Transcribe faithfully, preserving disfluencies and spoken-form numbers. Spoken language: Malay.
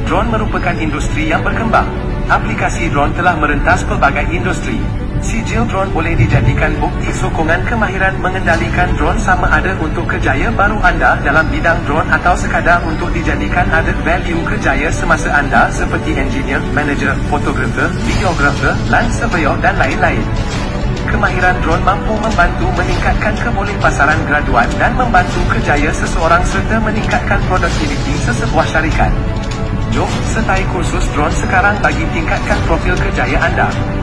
Drone merupakan industri yang berkembang. Aplikasi drone telah merentas pelbagai industri. Sijil drone boleh dijadikan bukti sokongan kemahiran mengendalikan drone sama ada untuk kerjaya baru anda dalam bidang drone atau sekadar untuk dijadikan added value kerjaya semasa anda seperti engineer, manager, fotografer, videografer, land surveyor dan lain-lain. Kemahiran drone mampu membantu meningkatkan kebolehpasaran graduan dan membantu kerjaya seseorang serta meningkatkan produktiviti sesebuah syarikat. Jom sertai kursus drone sekarang bagi tingkatkan profil kerjaya anda.